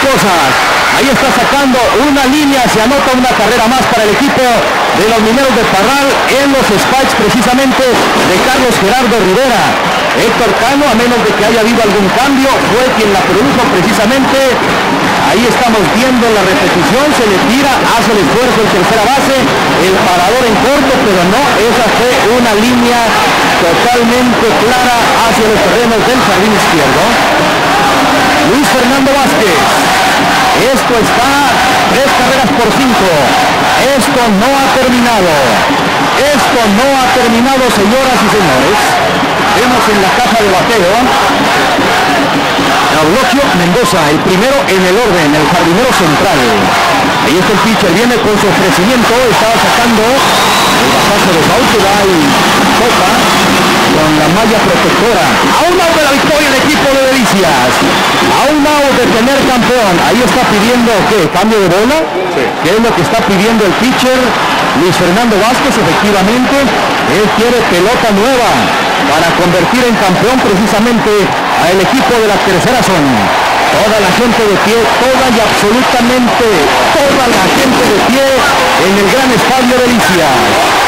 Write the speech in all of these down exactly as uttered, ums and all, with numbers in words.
cosas. Ahí está sacando una línea, se anota una carrera más para el equipo de los Mineros de Parral en los spikes precisamente de Carlos Gerardo Rivera. Héctor Cano, a menos de que haya habido algún cambio, fue quien la produjo precisamente. Ahí estamos viendo la repetición, se le tira, hace el esfuerzo en tercera base, el parador en corto, pero no, esa fue una línea totalmente clara hacia los terrenos del jardín izquierdo. Luis Fernando Vázquez, esto está tres carreras por cinco, esto no ha terminado, esto no ha terminado, señoras y señores. Vemos en la caja de bateo Eulogio Mendoza, el primero en el orden, el jardinero central. Ahí está el pitcher, viene con su ofrecimiento, estaba sacando el pasaje de Baucheda y toca con la malla protectora. A un lado de la victoria el equipo de Delicias, a un lado de tener campeón. Ahí está pidiendo, ¿qué? ¿Cambio de bola? Sí. ¿Qué es lo que está pidiendo el pitcher Luis Fernando Vázquez? Efectivamente, él quiere pelota nueva para convertir en campeón precisamente al equipo de la tercera zona. Toda la gente de pie, toda y absolutamente toda la gente de pie en el gran estadio Delicias.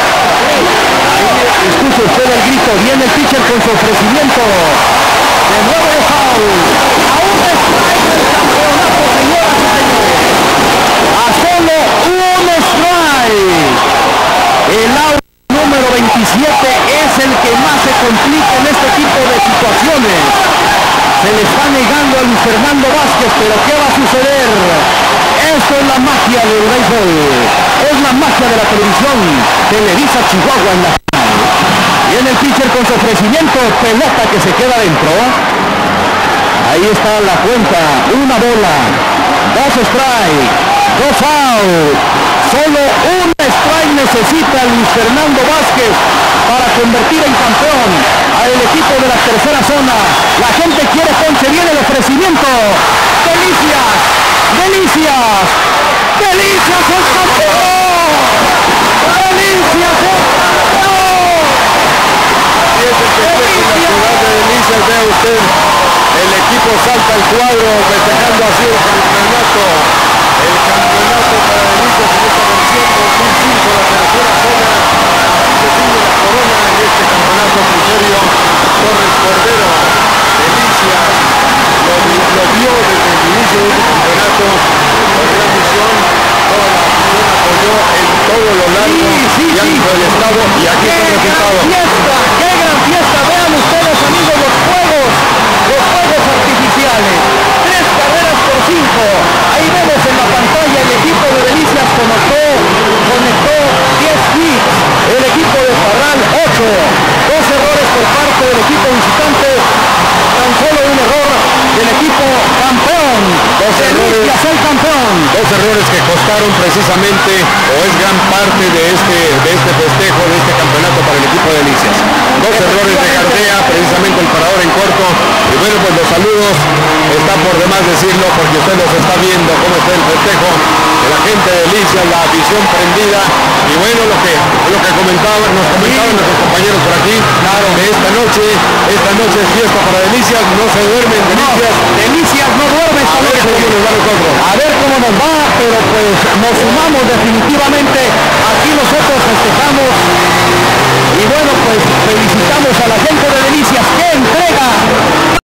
Escuche usted el grito, viene el pitcher con su ofrecimiento. De nuevo de foul. Aún strike del campeonato, señoras y señores. A solo un strike. El out número veintisiete es el que más se complica en este tipo de situaciones. Se le está negando a Luis Fernando Vázquez, pero ¿qué va a suceder? Esto es la magia del béisbol, es la magia de la televisión. Televisa Chihuahua en la final. Viene el pitcher con su ofrecimiento, pelota que se queda dentro. Ahí está la cuenta, una bola, dos strike, dos out. Solo un strike necesita Luis Fernando Vázquez para convertir en campeón al equipo de la tercera zona. La gente quiere ponche, viene el ofrecimiento. Delicias, Delicias, Delicias es campeón. Delicias es campeón. Y es el que esté en la ciudad de Delicias, vea usted, el equipo salta al cuadro festejando así el campeonato. El campeonato para Delicias en esta versión dos mil cinco, la tercera zona, define la corona en este campeonato. Cristerio Torres Cordero. Delicias lo, lo vio desde el inicio de este campeonato con gran visión. Toda la afición apoyó en todo lo largo Sí, sí, y ancho sí. del estado, y aquí está el resultado. ¡Qué gran fiesta! ¡Qué gran fiesta! Vean ustedes, amigos, los juegos, los juegos artificiales. Tres carreras por cinco. Ahí vemos en la pantalla el equipo de Delicias conectó, conectó diez hits. El equipo de Parral ocho. Dos errores por parte del equipo visitante. Tan solo un error del equipo campeón. Dos errores. Delicias el campeón. Dos errores que costaron precisamente, o es gran parte de este, de este festejo, de este campeonato para el equipo de Delicias. Dos errores de Gardea, precisamente el parador en corto. Y bueno, pues los saludos, está por demás decirlo, porque usted los está viendo, cómo está el festejo de la gente de Delicias, la afición prendida. Y bueno, lo que, lo que comentaban, nos comentaban nuestros compañeros por aquí, claro, que esta noche, esta noche es fiesta para Delicias, no se duermen Delicias. No, Delicias no duerme esta A ver noche. cómo nos va nosotros. A ver cómo nos va, pero pues nos sumamos definitivamente. Aquí nosotros festejamos y bueno, pues felicitamos a la gente de Delicias que entrega